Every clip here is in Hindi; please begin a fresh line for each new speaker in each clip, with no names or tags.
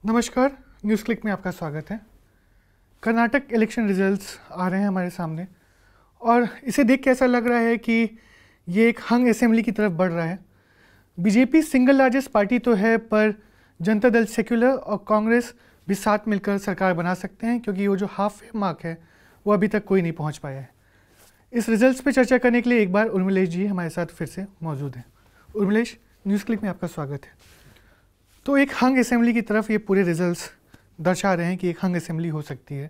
नमस्कार, न्यूज़ क्लिक में आपका स्वागत है। कर्नाटक इलेक्शन रिजल्ट्स आ रहे हैं हमारे सामने और इसे देख के ऐसा लग रहा है कि ये एक हंग असेंबली की तरफ बढ़ रहा है। बीजेपी सिंगल लार्जेस्ट पार्टी तो है, पर जनता दल सेक्युलर और कांग्रेस भी साथ मिलकर सरकार बना सकते हैं, क्योंकि वो जो हाफ वे मार्क है वो अभी तक कोई नहीं पहुंच पाया है। इस रिजल्ट्स पे चर्चा करने के लिए एक बार उर्मिलेश जी हमारे साथ फिर से मौजूद हैं। उर्मिलेश, न्यूज़ क्लिक में आपका स्वागत है। तो एक हंग असेंबली की तरफ ये पूरे रिजल्ट्स दर्शा रहे हैं कि एक हंग असेंबली हो सकती है।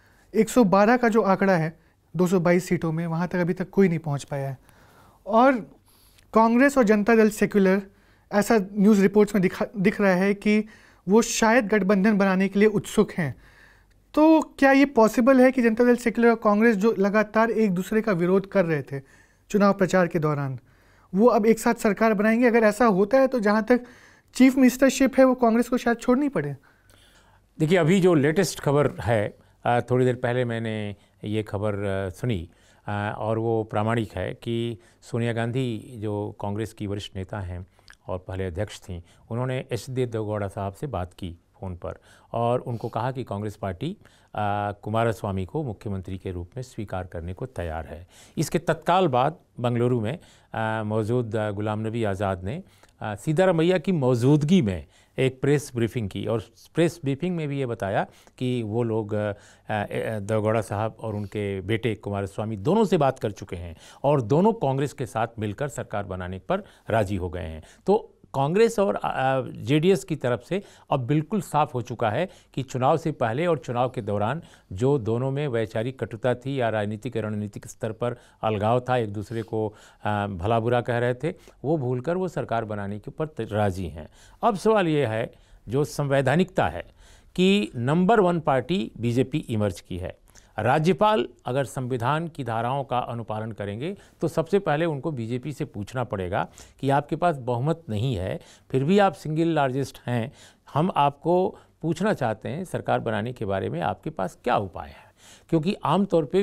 112 का जो आंकड़ा है 222 सीटों में, वहाँ तक अभी तक कोई नहीं पहुँच पाया है। और कांग्रेस और जनता दल सेक्युलर, ऐसा न्यूज़ रिपोर्ट्स में दिख रहा है कि वो शायद गठबंधन बनाने के लिए उत्सुक हैं। तो क्या ये पॉसिबल है कि जनता दल सेक्युलर और कांग्रेस, जो लगातार एक दूसरे का विरोध कर रहे थे चुनाव प्रचार के दौरान, वो अब एक साथ सरकार बनाएंगे? अगर ऐसा होता है तो जहाँ तक चीफ मिनिस्टरशिप है वो कांग्रेस को शायद छोड़नी पड़े।
देखिए, अभी जो लेटेस्ट खबर है, थोड़ी देर पहले मैंने ये खबर सुनी और वो प्रामाणिक है कि सोनिया गांधी जो कांग्रेस की वरिष्ठ नेता हैं और पहले अध्यक्ष थीं, उन्होंने एच.डी. देवेगौड़ा साहब से बात की फ़ोन पर और उनको कहा कि कांग्रेस पार्टी कुमारस्वामी को मुख्यमंत्री के रूप में स्वीकार करने को तैयार है। इसके तत्काल बाद बेंगलुरु में मौजूद गुलाम नबी आज़ाद ने सिद्धारमैया की मौजूदगी में एक प्रेस ब्रीफिंग की और प्रेस ब्रीफिंग में भी ये बताया कि वो लोग देवेगौड़ा साहब और उनके बेटे कुमारस्वामी दोनों से बात कर चुके हैं और दोनों कांग्रेस के साथ मिलकर सरकार बनाने पर राजी हो गए हैं। तो कांग्रेस और जेडीएस की तरफ से अब बिल्कुल साफ हो चुका है कि चुनाव से पहले और चुनाव के दौरान जो दोनों में वैचारिक कटुता थी या राजनीतिक रणनीतिक स्तर पर अलगाव था, एक दूसरे को भला बुरा कह रहे थे, वो भूलकर वो सरकार बनाने के ऊपर राजी हैं। अब सवाल ये है, जो संवैधानिकता है, कि नंबर 1 पार्टी बीजेपी इमर्ज की है। राज्यपाल अगर संविधान की धाराओं का अनुपालन करेंगे तो सबसे पहले उनको बीजेपी से पूछना पड़ेगा कि आपके पास बहुमत नहीं है, फिर भी आप सिंगल लार्जेस्ट हैं, हम आपको पूछना चाहते हैं सरकार बनाने के बारे में आपके पास क्या उपाय है। क्योंकि आमतौर पे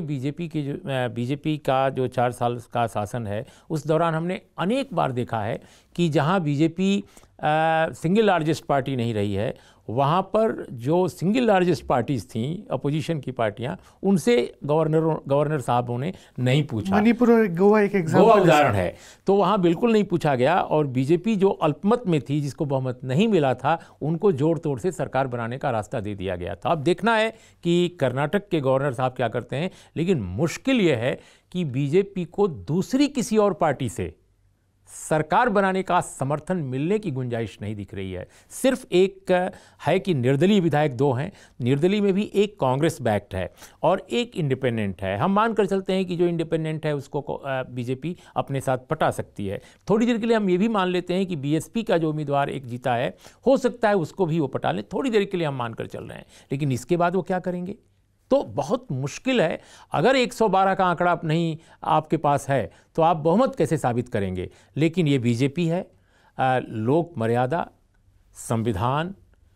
बीजेपी का जो 4 साल का शासन है, उस दौरान हमने अनेक बार देखा है कि जहां बीजेपी सिंगल लार्जेस्ट पार्टी नहीं रही है, वहाँ पर जो सिंगल लार्जेस्ट पार्टीज़ थीं, अपोजिशन की पार्टियाँ, उनसे गवर्नर साहबों ने नहीं पूछा।
मणिपुर और गोवा एक
गोवा उदाहरण है। तो वहाँ बिल्कुल नहीं पूछा गया और बीजेपी जो अल्पमत में थी, जिसको बहुमत नहीं मिला था, उनको जोड़ तोड़ से सरकार बनाने का रास्ता दे दिया गया था। अब देखना है कि कर्नाटक के गवर्नर साहब क्या करते हैं, लेकिन मुश्किल ये है कि बीजेपी को दूसरी किसी और पार्टी से सरकार बनाने का समर्थन मिलने की गुंजाइश नहीं दिख रही है। सिर्फ एक है कि निर्दलीय विधायक 2 हैं, निर्दलीय में भी एक कांग्रेस बैक्ड है और एक इंडिपेंडेंट है। हम मानकर चलते हैं कि जो इंडिपेंडेंट है उसको बीजेपी अपने साथ पटा सकती है। थोड़ी देर के लिए हम ये भी मान लेते हैं कि बीएसपी का जो उम्मीदवार एक जीता है, हो सकता है उसको भी वो पटा लें, थोड़ी देर के लिए हम मानकर चल रहे हैं। लेकिन इसके बाद वो क्या करेंगे? तो बहुत मुश्किल है। अगर 112 का आंकड़ा नहीं आपके पास है तो आप बहुमत कैसे साबित करेंगे? लेकिन ये बीजेपी है। लोक मर्यादा, संविधान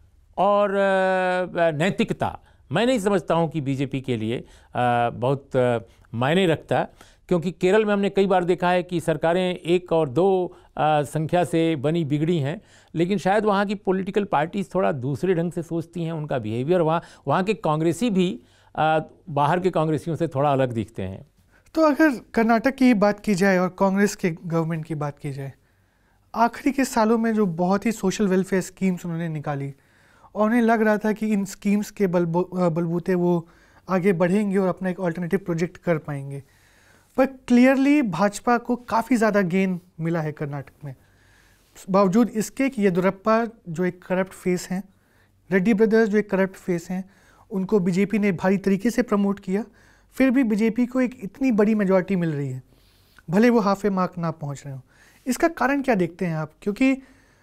और नैतिकता, मैं नहीं समझता हूँ कि बीजेपी के लिए बहुत मायने रखता, क्योंकि केरल में हमने कई बार देखा है कि सरकारें 1 और 2 संख्या से बनी बिगड़ी हैं, लेकिन शायद वहाँ की पॉलिटिकल पार्टीज थोड़ा दूसरे ढंग से सोचती हैं। उनका बिहेवियर, वहाँ के कांग्रेसी भी बाहर के कांग्रेसियों से थोड़ा अलग दिखते हैं।
तो अगर कर्नाटक की बात की जाए और कांग्रेस के गवर्नमेंट की बात की जाए, आखिरी के सालों में जो बहुत ही सोशल वेलफेयर स्कीम्स उन्होंने निकाली और उन्हें लग रहा था कि इन स्कीम्स के बलबूते वो आगे बढ़ेंगे और अपना एक ऑल्टरनेटिव प्रोजेक्ट कर पाएंगे, पर क्लियरली भाजपा को काफ़ी ज़्यादा गेन मिला है कर्नाटक में। बावजूद इसके कि येदियुरप्पा जो एक करप्ट फेस हैं, रेड्डी ब्रदर्स जो एक करप्ट फेस हैं, उनको बीजेपी ने भारी तरीके से प्रमोट किया, फिर भी बीजेपी को एक इतनी बड़ी मेजॉरिटी मिल रही है, भले वो हाफ ए मार्क ना पहुंच रहे हो। इसका कारण क्या देखते हैं आप? क्योंकि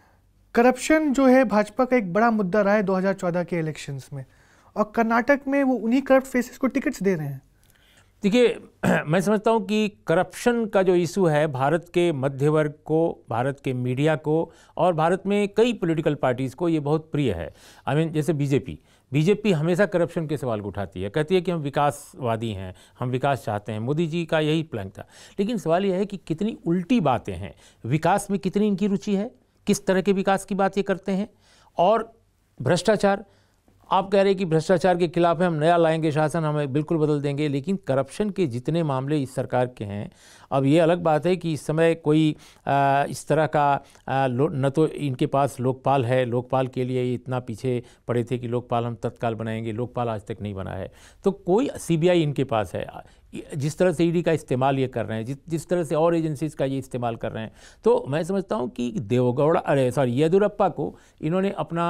करप्शन जो है भाजपा का एक बड़ा मुद्दा रहा है 2014 के इलेक्शंस में, और कर्नाटक में वो उन्हीं करप्ट फेसेस को टिकट्स दे रहे हैं।
देखिए, मैं समझता हूँ कि करप्शन का जो इशू है भारत के मध्य वर्ग को, भारत के मीडिया को और भारत में कई पॉलिटिकल पार्टीज़ को ये बहुत प्रिय है। जैसे बीजेपी हमेशा करप्शन के सवाल को उठाती है, कहती है कि हम विकासवादी हैं, हम विकास चाहते हैं, मोदी जी का यही प्लान था। लेकिन सवाल यह है कि कितनी उल्टी बातें हैं, विकास में कितनी इनकी रुचि है, किस तरह के विकास की बात ये करते हैं, और भ्रष्टाचार, आप कह रहे हैं कि भ्रष्टाचार के खिलाफ हम नया लाएंगे शासन, हमें बिल्कुल बदल देंगे, लेकिन करप्शन के जितने मामले इस सरकार के हैं, अब ये अलग बात है कि इस समय कोई इस तरह का न तो इनके पास लोकपाल है, लोकपाल के लिए इतना पीछे पड़े थे कि लोकपाल हम तत्काल बनाएंगे, लोकपाल आज तक नहीं बना है। तो कोई सीबीआई इनके पास है, जिस तरह से ईडी का इस्तेमाल ये कर रहे हैं, जिस तरह से और एजेंसीज का ये इस्तेमाल कर रहे हैं, तो मैं समझता हूँ कि येदियुरप्पा को इन्होंने अपना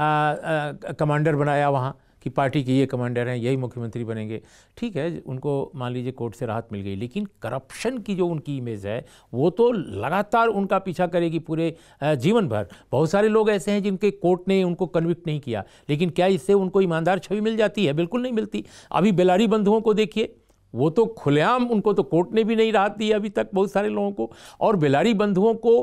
कमांडर बनाया वहाँ कि पार्टी के ये कमांडर हैं, यही मुख्यमंत्री बनेंगे। ठीक है, उनको मान लीजिए कोर्ट से राहत मिल गई, लेकिन करप्शन की जो उनकी इमेज है वो तो लगातार उनका पीछा करेगी पूरे जीवन भर। बहुत सारे लोग ऐसे हैं जिनके कोर्ट ने उनको कन्विक्ट नहीं किया, लेकिन क्या इससे उनको ईमानदार छवि मिल जाती है? बिल्कुल नहीं मिलती। अभी बेलारी बंधुओं को देखिए, वो तो खुलेआम, उनको तो कोर्ट ने भी नहीं राहत दी अभी तक बहुत सारे लोगों को, और बेलारी बंधुओं को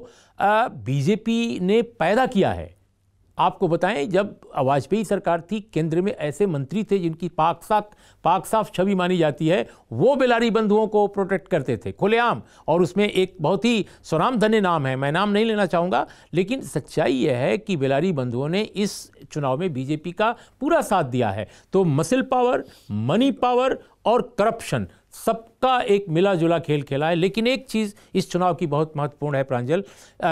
बीजेपी ने पैदा किया है। आपको बताएं, जब वाजपेयी सरकार थी, केंद्र में ऐसे मंत्री थे जिनकी पाक साफ छवि मानी जाती है, वो बेलारी बंधुओं को प्रोटेक्ट करते थे खुलेआम, और उसमें एक बहुत ही स्वनामधन्य नाम है, मैं नाम नहीं लेना चाहूँगा, लेकिन सच्चाई यह है कि बेलारी बंधुओं ने इस चुनाव में बीजेपी का पूरा साथ दिया है। तो मसल पावर, मनी पावर और करप्शन, सबका एक मिला जुला खेल खेला है। लेकिन एक चीज़ इस चुनाव की बहुत महत्वपूर्ण है प्रांजल,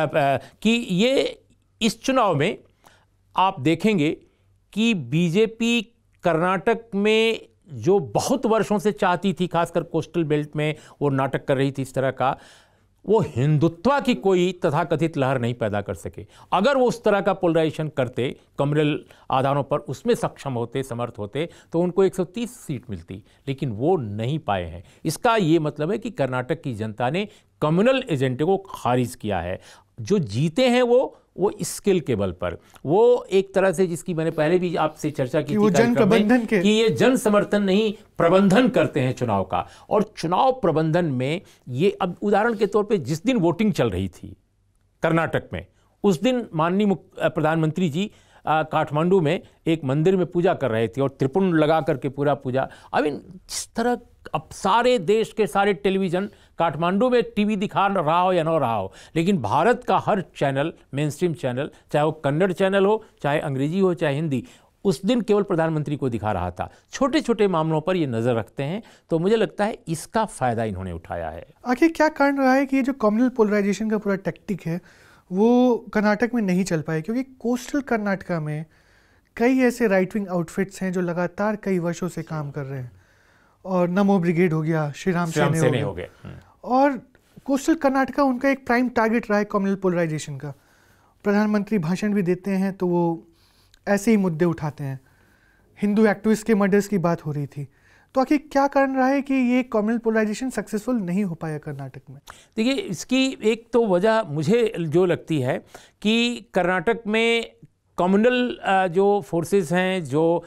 कि ये इस चुनाव में आप देखेंगे कि बीजेपी कर्नाटक में जो बहुत वर्षों से चाहती थी, खासकर कोस्टल बेल्ट में वो नाटक कर रही थी इस तरह का, वो हिंदुत्व की कोई तथाकथित लहर नहीं पैदा कर सके। अगर वो उस तरह का पोलराइजेशन करते, कम्युनल आधारों पर उसमें सक्षम होते, समर्थ होते, तो उनको 130 सीट मिलती, लेकिन वो नहीं पाए हैं। इसका ये मतलब है कि कर्नाटक की जनता ने कम्युनल एजेंडे को खारिज किया है। जो जीते हैं वो स्किल के बल पर, वो एक तरह से, जिसकी मैंने पहले भी आपसे चर्चा की थी
जन प्रबंधन के,
कि ये जन समर्थन नहीं, प्रबंधन करते हैं चुनाव का। और चुनाव प्रबंधन में ये, अब उदाहरण के तौर पे, जिस दिन वोटिंग चल रही थी कर्नाटक में, उस दिन माननीय प्रधानमंत्री जी काठमांडू में एक मंदिर में पूजा कर रहे थे और त्रिपुंड लगा करके पूरा पूजा। आई मीन, जिस तरह अब सारे देश के सारे टेलीविज़न काठमांडू में टीवी दिखा रहा हो या ना रहा हो, लेकिन भारत का हर चैनल, मेन स्ट्रीम चैनल, चाहे वो कन्नड़ चैनल हो, चाहे अंग्रेजी हो, चाहे हिंदी, उस दिन केवल प्रधानमंत्री को दिखा रहा था। छोटे छोटे मामलों पर ये नज़र रखते हैं, तो मुझे लगता है इसका फ़ायदा इन्होंने उठाया है।
आखिर क्या कारण रहा है कि ये जो कम्युनल पोलराइजेशन का पूरा टैक्टिक है वो कर्नाटक में नहीं चल पाए? क्योंकि कोस्टल कर्नाटका में कई ऐसे राइट विंग आउटफिट्स हैं जो लगातार कई वर्षों से काम कर रहे हैं, और नमो ब्रिगेड हो गया, श्री राम सेने हो गया, और कोस्टल कर्नाटका उनका एक प्राइम टारगेट रहा है कम्युनल पोलराइजेशन का। प्रधानमंत्री भाषण भी देते हैं तो वो ऐसे ही मुद्दे उठाते हैं। हिंदू एक्टिविस्ट के मर्डर्स की बात हो रही थी, तो आखिर क्या कारण रहा है कि ये कम्युनल पोलराइजेशन सक्सेसफुल नहीं हो पाया कर्नाटक में? देखिए,
इसकी एक तो वजह मुझे जो लगती है कि कर्नाटक में कम्युनल जो फोर्सेस हैं, जो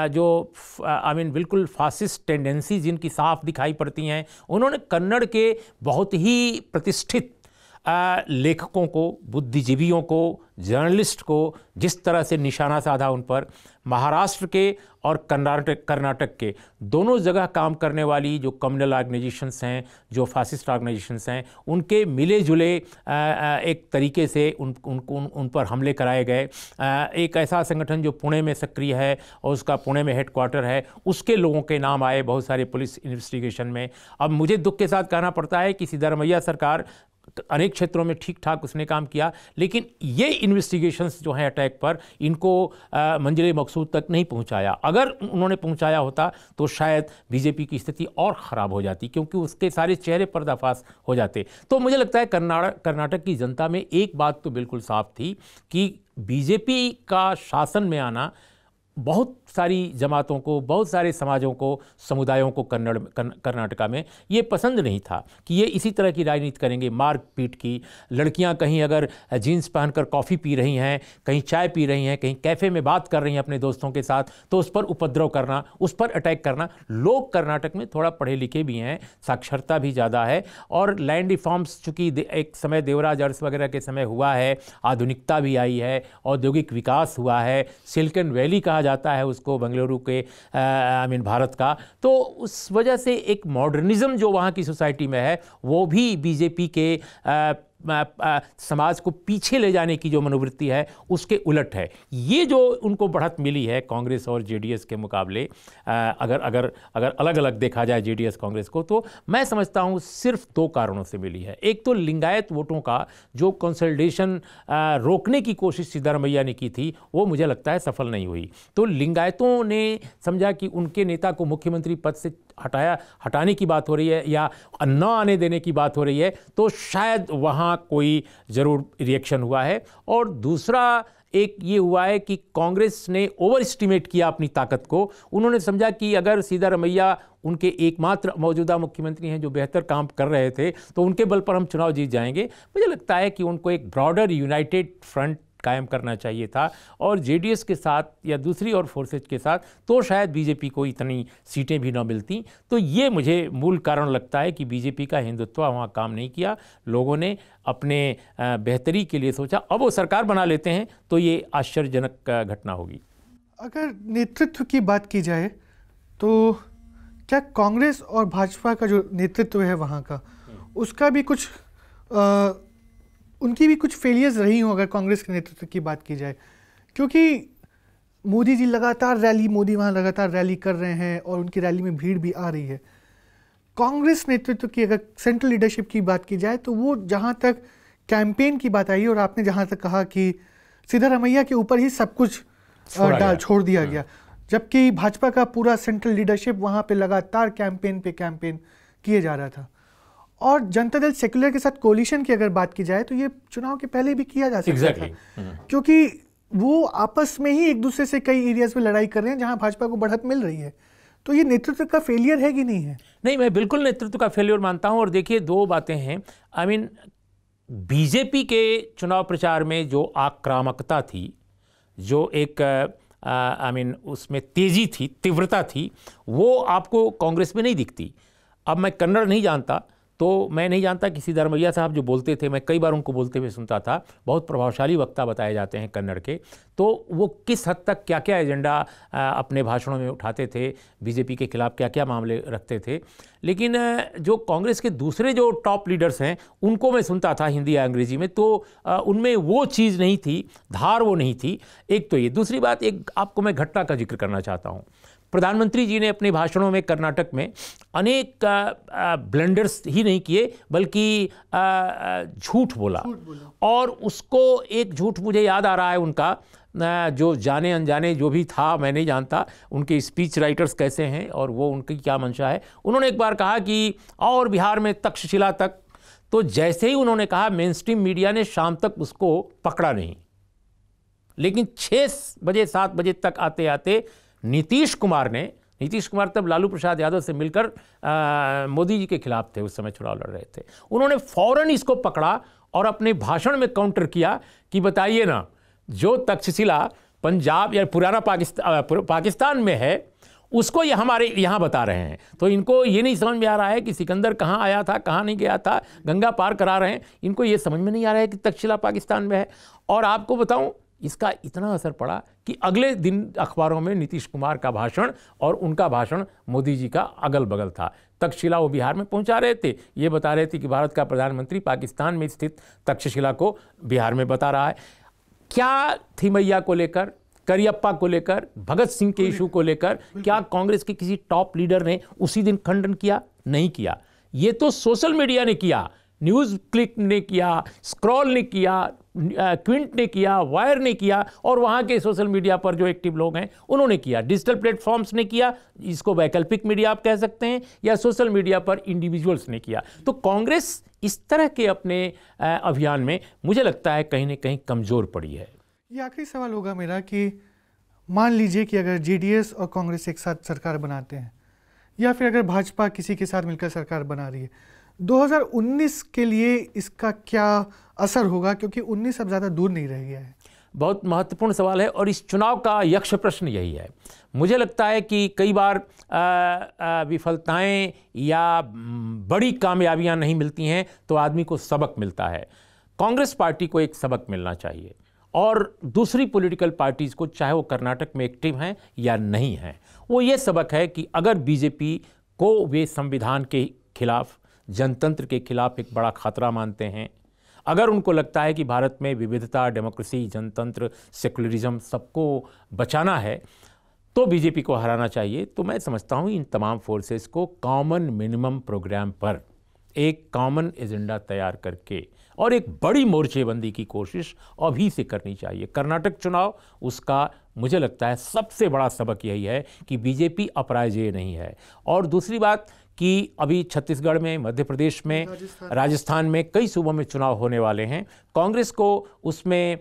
आई मीन बिल्कुल फासिस्ट टेंडेंसी जिनकी साफ दिखाई पड़ती हैं, उन्होंने कन्नड़ के बहुत ही प्रतिष्ठित लेखकों को, बुद्धिजीवियों को, जर्नलिस्ट को जिस तरह से निशाना साधा उन पर, महाराष्ट्र के और कर्नाटक के दोनों जगह काम करने वाली जो कम्युनल ऑर्गेनाइजेशंस हैं, जो फासिस्ट ऑर्गेनाइजेशंस हैं, उनके मिले जुले एक तरीके से उन पर हमले कराए गए। एक ऐसा संगठन जो पुणे में सक्रिय है और उसका पुणे में हेडक्वार्टर है, उसके लोगों के नाम आए बहुत सारे पुलिस इन्वेस्टिगेशन में। अब मुझे दुख के साथ कहना पड़ता है कि सिद्धरामैया सरकार अनेक क्षेत्रों में ठीक ठाक उसने काम किया, लेकिन ये इन्वेस्टिगेशंस जो हैं अटैक पर, इनको मंजिल मकसूद तक नहीं पहुंचाया। अगर उन्होंने पहुंचाया होता तो शायद बीजेपी की स्थिति और ख़राब हो जाती, क्योंकि उसके सारे चेहरे पर्दाफाश हो जाते। तो मुझे लगता है कर्नाटक की जनता में एक बात तो बिल्कुल साफ थी कि बीजेपी का शासन में आना बहुत सारी जमातों को, बहुत सारे समाजों को, समुदायों को कर्नाटका में ये पसंद नहीं था कि ये इसी तरह की राजनीति करेंगे, मार पीट की। लड़कियां कहीं अगर जीन्स पहनकर कॉफ़ी पी रही हैं, कहीं चाय पी रही हैं, कहीं कैफ़े में बात कर रही हैं अपने दोस्तों के साथ, तो उस पर उपद्रव करना, उस पर अटैक करना। लोग कर्नाटक में थोड़ा पढ़े लिखे भी हैं, साक्षरता भी ज़्यादा है, और लैंड रिफॉर्म्स चूँकि एक समय देवराज अरस वगैरह के समय हुआ है, आधुनिकता भी आई है, औद्योगिक विकास हुआ है, सिलिकॉन वैली कहा जाता है उसको बेंगलुरु के आई मीन भारत का। तो उस वजह से एक मॉडर्निज्म जो वहाँ की सोसाइटी में है वो भी बीजेपी के समाज को पीछे ले जाने की जो मनोवृत्ति है उसके उलट है। ये जो उनको बढ़त मिली है कांग्रेस और जेडीएस के मुकाबले, अगर अगर अगर अलग अलग देखा जाए जेडीएस कांग्रेस को, तो मैं समझता हूँ सिर्फ 2 कारणों से मिली है। एक तो लिंगायत वोटों का जो कंसोलिडेशन रोकने की कोशिश सिद्धारमैया ने की थी वो मुझे लगता है सफल नहीं हुई। तो लिंगायतों ने समझा कि उनके नेता को मुख्यमंत्री पद से हटाने की बात हो रही है या न आने देने की बात हो रही है, तो शायद वहाँ कोई ज़रूर रिएक्शन हुआ है। और दूसरा एक ये हुआ है कि कांग्रेस ने ओवर एस्टिमेट किया अपनी ताकत को। उन्होंने समझा कि अगर सिद्धारमैया उनके एकमात्र मौजूदा मुख्यमंत्री हैं जो बेहतर काम कर रहे थे, तो उनके बल पर हम चुनाव जीत जाएंगे। मुझे लगता है कि उनको एक ब्रॉडर यूनाइटेड फ्रंट कायम करना चाहिए था, और जेडीएस के साथ या दूसरी और फोर्सेज के साथ तो शायद बीजेपी को इतनी सीटें भी न मिलती। तो ये मुझे मूल कारण लगता है कि बीजेपी का हिंदुत्व वहाँ काम नहीं किया। लोगों ने अपने बेहतरी के लिए सोचा, अब वो सरकार बना लेते हैं तो ये आश्चर्यजनक घटना होगी।
अगर नेतृत्व की बात की जाए तो क्या कांग्रेस और भाजपा का जो नेतृत्व है वहाँ का, उसका भी कुछ उनकी भी कुछ फेलियर्स रही हों अगर कांग्रेस के नेतृत्व की बात की जाए? क्योंकि मोदी जी मोदी वहाँ लगातार रैली कर रहे हैं और उनकी रैली में भीड़ भी आ रही है। कांग्रेस नेतृत्व की अगर सेंट्रल लीडरशिप की बात की जाए तो वो जहाँ तक कैंपेन की बात आई और आपने जहाँ तक कहा कि सिद्धारमैया के ऊपर ही सब कुछ छोड़ दिया गया, जबकि भाजपा का पूरा सेंट्रल लीडरशिप वहाँ पे लगातार कैंपेन किए जा रहा था। और जनता दल सेक्युलर के साथ कोलिशन की अगर बात की जाए तो ये चुनाव के पहले भी किया जा सकता था, क्योंकि वो आपस में ही एक दूसरे से कई एरियाज में लड़ाई कर रहे हैं जहां भाजपा को बढ़त मिल रही है। तो ये नेतृत्व का फेलियर है कि नहीं है?
नहीं, मैं बिल्कुल नेतृत्व का फेलियर मानता हूं। और देखिए 2 बातें हैं। बीजेपी के चुनाव प्रचार में जो आक्रामकता थी, जो एक उसमें तेजी थी, तीव्रता थी, वो आपको कांग्रेस में नहीं दिखती। अब मैं कन्नड़ नहीं जानता, तो मैं नहीं जानता कि सिद्धारमैया साहब जो बोलते थे, मैं कई बार उनको बोलते हुए सुनता था, बहुत प्रभावशाली वक्ता बताए जाते हैं कन्नड़ के, तो वो किस हद तक क्या क्या एजेंडा अपने भाषणों में उठाते थे, बीजेपी के खिलाफ क्या क्या मामले रखते थे। लेकिन जो कांग्रेस के दूसरे जो टॉप लीडर्स हैं उनको मैं सुनता था हिंदी या अंग्रेजी में, तो उनमें वो चीज़ नहीं थी, धार वो नहीं थी। एक तो ये। दूसरी बात, एक आपको मैं घटना का जिक्र करना चाहता हूँ। प्रधानमंत्री जी ने अपने भाषणों में कर्नाटक में अनेक ब्लंडर्स ही नहीं किए, बल्कि झूठ बोला। और उसको एक झूठ मुझे याद आ रहा है उनका, जो जाने अनजाने जो भी था, मैं नहीं जानता उनके स्पीच राइटर्स कैसे हैं और वो उनकी क्या मंशा है। उन्होंने एक बार कहा कि और बिहार में तक्षशिला तक, तो जैसे ही उन्होंने कहा मेन स्ट्रीम मीडिया ने शाम तक उसको पकड़ा नहीं, लेकिन 6 बजे 7 बजे तक आते आते नीतीश कुमार तब लालू प्रसाद यादव से मिलकर मोदी जी के खिलाफ थे, उस समय चुनाव लड़ रहे थे, उन्होंने फौरन इसको पकड़ा और अपने भाषण में काउंटर किया कि बताइए ना, जो तक्षशिला पंजाब या पुराना पाकिस्तान में है उसको ये हमारे यहाँ बता रहे हैं। तो इनको ये नहीं समझ में आ रहा है कि सिकंदर कहाँ आया था, कहाँ नहीं गया था, गंगा पार करा रहे हैं। इनको ये समझ में नहीं आ रहा है कि तक्षशिला पाकिस्तान में है। और आपको बताऊं, इसका इतना असर पड़ा कि अगले दिन अखबारों में नीतीश कुमार का भाषण और उनका भाषण मोदी जी का अगल बगल था। तक्षशिला वो बिहार में पहुंचा रहे थे, ये बता रहे थे कि भारत का प्रधानमंत्री पाकिस्तान में स्थित तक्षशिला को बिहार में बता रहा है। क्या थी मैया को लेकर, करियप्पा को लेकर, भगत सिंह के इशू को लेकर क्या कांग्रेस के किसी टॉप लीडर ने उसी दिन खंडन किया? नहीं किया। ये तो सोशल मीडिया ने किया, न्यूज़ क्लिक ने किया, स्क्रॉल ने किया, क्विंट ने किया, वायर ने किया, और वहाँ के सोशल मीडिया पर जो एक्टिव लोग हैं उन्होंने किया, डिजिटल प्लेटफॉर्म्स ने किया, इसको वैकल्पिक मीडिया आप कह सकते हैं, या सोशल मीडिया पर इंडिविजुअल्स ने किया। तो कांग्रेस इस तरह के अपने अभियान में मुझे लगता है कहीं ना कहीं कमज़ोर पड़ी है।
ये आखिरी सवाल होगा मेरा कि मान लीजिए कि अगर जेडीएस और कांग्रेस एक साथ सरकार बनाते हैं, या फिर अगर भाजपा किसी के साथ मिलकर सरकार बना रही है, 2019 के लिए इसका क्या असर होगा? क्योंकि 19 अब ज़्यादा दूर नहीं रह गया है।
बहुत महत्वपूर्ण सवाल है और इस चुनाव का यक्ष प्रश्न यही है। मुझे लगता है कि कई बार विफलताएं या बड़ी कामयाबियां नहीं मिलती हैं तो आदमी को सबक मिलता है। कांग्रेस पार्टी को एक सबक मिलना चाहिए, और दूसरी पॉलिटिकल पार्टीज़ को, चाहे वो कर्नाटक में एक्टिव हैं या नहीं हैं, वो ये सबक है कि अगर बीजेपी को वे संविधान के खिलाफ, जनतंत्र के खिलाफ एक बड़ा खतरा मानते हैं, अगर उनको लगता है कि भारत में विविधता, डेमोक्रेसी, जनतंत्र, सेकुलरिज्म सबको बचाना है तो बीजेपी को हराना चाहिए। तो मैं समझता हूँ इन तमाम फोर्सेस को कॉमन मिनिमम प्रोग्राम पर एक कॉमन एजेंडा तैयार करके और एक बड़ी मोर्चेबंदी की कोशिश अभी से करनी चाहिए। कर्नाटक चुनाव उसका मुझे लगता है सबसे बड़ा सबक यही है कि बीजेपी अपराजय नहीं है। और दूसरी बात कि अभी छत्तीसगढ़ में, मध्य प्रदेश में, राजस्थान में कई सूबों में चुनाव होने वाले हैं। कांग्रेस को उसमें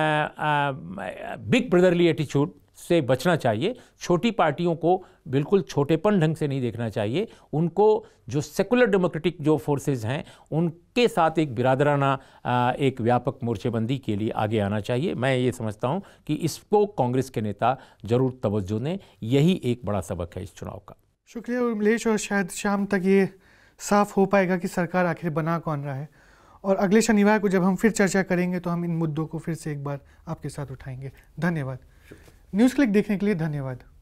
बिग ब्रदरली एटीट्यूड से बचना चाहिए। छोटी पार्टियों को बिल्कुल छोटेपन ढंग से नहीं देखना चाहिए। उनको जो सेकुलर डेमोक्रेटिक जो फोर्सेस हैं उनके साथ एक बिरादराना एक व्यापक मोर्चेबंदी के लिए आगे आना चाहिए। मैं ये समझता हूँ कि इसको कांग्रेस के नेता जरूर तवज्जो दें। यही एक बड़ा सबक है इस चुनाव का।
शुक्रिया उर्मिलेश, और शायद शाम तक ये साफ हो पाएगा कि सरकार आखिर बना कौन रहा है। और अगले शनिवार को जब हम फिर चर्चा करेंगे तो हम इन मुद्दों को फिर से एक बार आपके साथ उठाएंगे। धन्यवाद। न्यूज़ क्लिक देखने के लिए धन्यवाद।